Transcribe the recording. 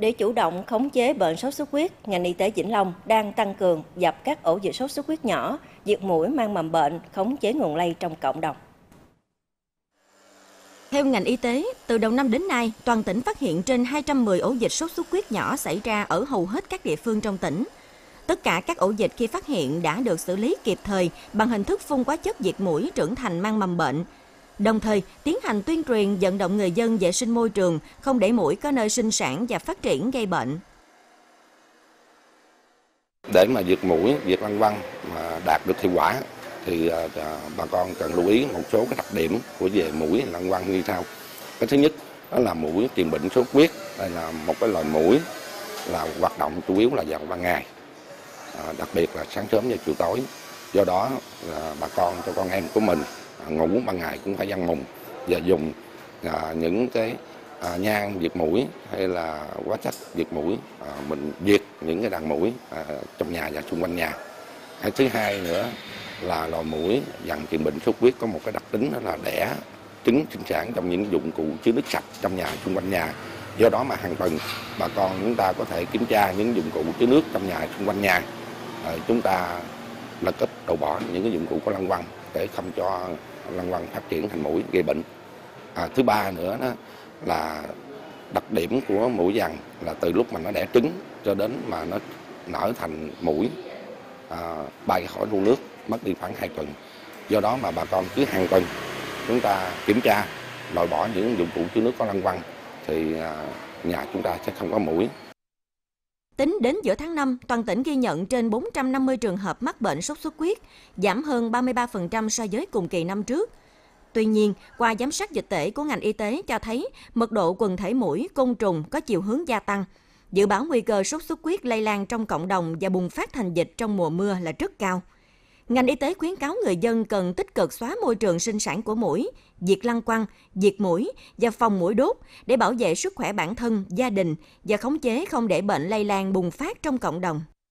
Để chủ động khống chế bệnh sốt xuất huyết, ngành y tế Vĩnh Long đang tăng cường dập các ổ dịch sốt xuất huyết nhỏ, diệt muỗi mang mầm bệnh, khống chế nguồn lây trong cộng đồng. Theo ngành y tế, từ đầu năm đến nay, toàn tỉnh phát hiện trên 210 ổ dịch sốt xuất huyết nhỏ xảy ra ở hầu hết các địa phương trong tỉnh. Tất cả các ổ dịch khi phát hiện đã được xử lý kịp thời bằng hình thức phun hóa chất diệt muỗi trưởng thành mang mầm bệnh. Đồng thời, tiến hành tuyên truyền vận động người dân vệ sinh môi trường, không để muỗi có nơi sinh sản và phát triển gây bệnh. Để mà diệt muỗi, diệt lăng quăng mà đạt được hiệu quả thì bà con cần lưu ý một số cái đặc điểm của về muỗi lăng quăng như sau. Cái thứ nhất đó là muỗi truyền bệnh sốt xuất huyết. Đây là một cái loại muỗi là hoạt động chủ yếu là vào ban ngày, đặc biệt là sáng sớm và chiều tối. Do đó bà con cho con em của mình ngủ ban ngày cũng phải giăng mùng và dùng những cái nhang diệt muỗi hay là hóa chất diệt muỗi, mình diệt những cái đàn muỗi trong nhà và xung quanh nhà. Cái thứ hai nữa là loài muỗi dần truyền bệnh sốt xuất huyết có một cái đặc tính đó là đẻ trứng sinh sản trong những dụng cụ chứa nước sạch trong nhà xung quanh nhà. Do đó mà hàng tuần bà con chúng ta có thể kiểm tra những dụng cụ chứa nước trong nhà xung quanh nhà, chúng ta lật úp đổ bỏ những cái dụng cụ có lăng quăng để không cho lăng quăng phát triển thành muỗi gây bệnh. Thứ ba nữa đó là đặc điểm của muỗi vằn là từ lúc mà nó đẻ trứng cho đến mà nó nở thành muỗi, bay khỏi lu nước mất đi khoảng 2 tuần. Do đó mà bà con cứ hàng tuần chúng ta kiểm tra loại bỏ những dụng cụ chứa nước có lăng quăng thì nhà chúng ta sẽ không có muỗi. Tính đến giữa tháng 5, toàn tỉnh ghi nhận trên 450 trường hợp mắc bệnh sốt xuất huyết, giảm hơn 33% so với cùng kỳ năm trước. Tuy nhiên, qua giám sát dịch tễ của ngành y tế cho thấy mật độ quần thể muỗi, côn trùng có chiều hướng gia tăng. Dự báo nguy cơ sốt xuất huyết lây lan trong cộng đồng và bùng phát thành dịch trong mùa mưa là rất cao. Ngành y tế khuyến cáo người dân cần tích cực xóa môi trường sinh sản của muỗi, diệt lăng quăng, diệt muỗi và phòng muỗi đốt để bảo vệ sức khỏe bản thân, gia đình và khống chế không để bệnh lây lan bùng phát trong cộng đồng.